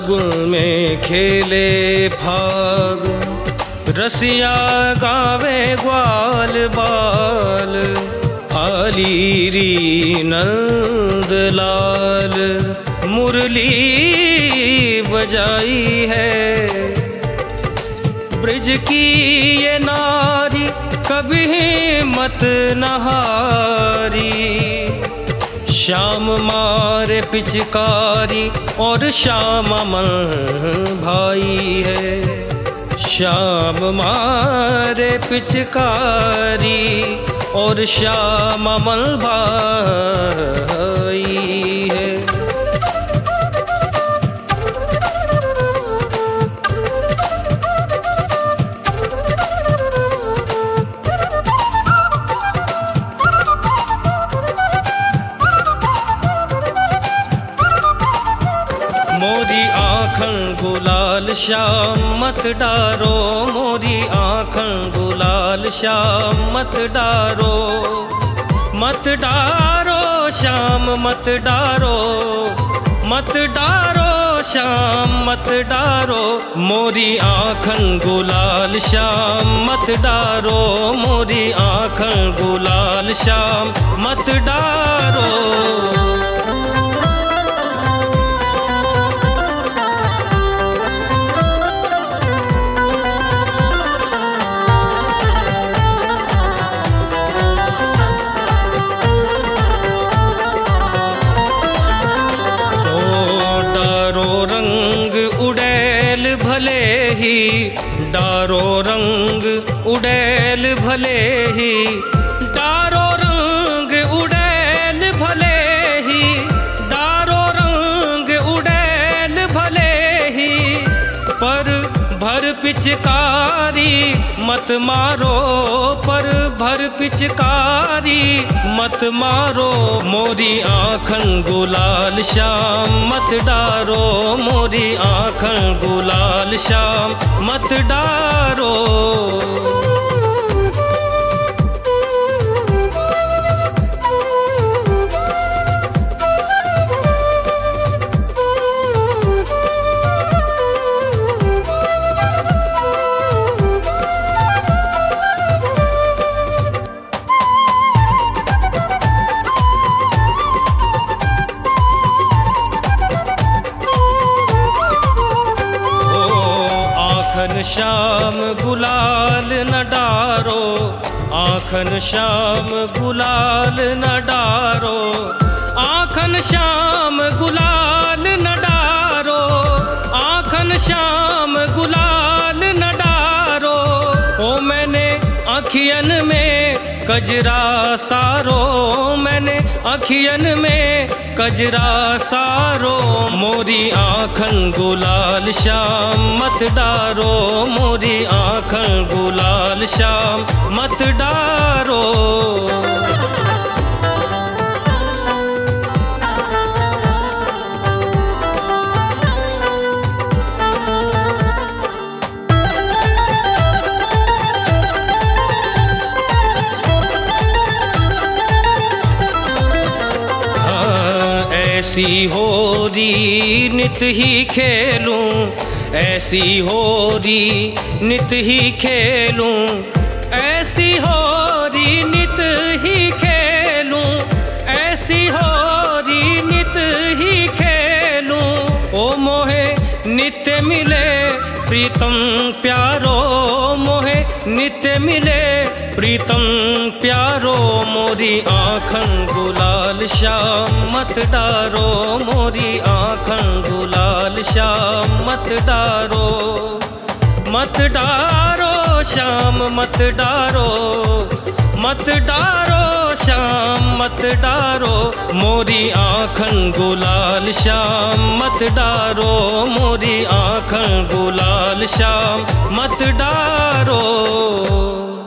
फागुन में खेले फागुन, रसिया गावे ग्वाल बाल, आलीरी नंद लाल मुरली बजाई है। ब्रिज की ये नारी कभी मत नहारी, श्याम मारे पिचकारी और श्याम अमल भाई है। श्याम मारे पिचकारी और श्याम अमल भाई है। मोरी आँखन गुलाल श्याम मत डारो, मोरी आँखन गुलाल श्याम मत डारो, मत डारो श्याम मत डारो, मत डारो श्याम मत डारो। मोरी आँखन गुलाल श्याम मत डारो, मोरी आँखन गुलाल श्याम मत डारो। भले ही डारो रंग उड़ैल भले ही, डारो रंग उड़ैल भले ही, डारो रंग उड़ैल भले ही, पर भर पिचकारी मत मारो, पर भर पिचकारी मत मारो। मोरी आँखन गुलाल श्याम मत डारो, मोरी आँखन गुलाल श्याम मत डारो। आँखन श्याम गुलाल न डारो, आँखन श्याम गुलाल न डारो, आँखन श्याम गुलाल न डारो, आँखन श्याम गुलाल न डारो। ओ मैंने अखियन में कजरा सारो, मैंने अखियन में कजरा सारो। मोरी आँखन गुलाल श्याम मत डारो, मोरी आँखन गुलाल श्याम मत डारो। ऐसी होरी नित ही खेलूं, ऐसी होरी नित ही खेलूं, ऐसी होरी नित ही खेलूं, ऐसी होरी नित ही खेलूं। ओ मोहे नित्य मिले प्रीतम प्यारो, मोहे नित्य मिले प्रीतम प्यारो। मोरी आँखन गुलाल श्याम मत डारो, मोरी आँखन गुलाल श्याम मत डारो, मत डारो श्याम मत डारो, मत डारो श्याम मत डारो। मोरी आँखन गुलाल श्याम मत डारो, मोरी आँखन गुलाल श्याम मत डारो।